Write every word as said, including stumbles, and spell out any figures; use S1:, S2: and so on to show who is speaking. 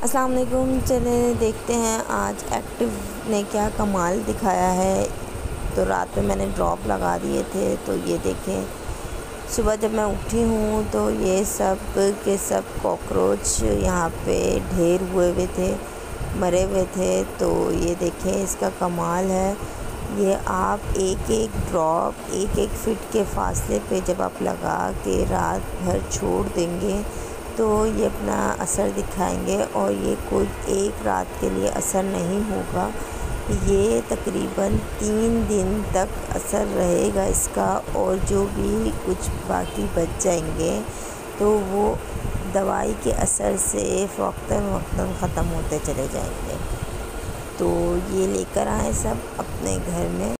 S1: अस्सलाम वालेकुम। चले देखते हैं आज एक्टिव ने क्या कमाल दिखाया है। तो रात में मैंने ड्रॉप लगा दिए थे, तो ये देखें सुबह जब मैं उठी हूँ तो ये सब के सब कॉकरोच यहाँ पे ढेर हुए हुए थे, मरे हुए थे। तो ये देखें इसका कमाल है। ये आप एक एक ड्रॉप एक एक फिट के फासले पे जब आप लगा के रात भर छोड़ देंगे तो ये अपना असर दिखाएंगे, और ये कोई एक रात के लिए असर नहीं होगा, ये तकरीबन तीन दिन तक असर रहेगा इसका। और जो भी कुछ बाकी बच जाएंगे तो वो दवाई के असर से वक्तन वक्तन ख़त्म होते चले जाएंगे। तो ये लेकर आए सब अपने घर में।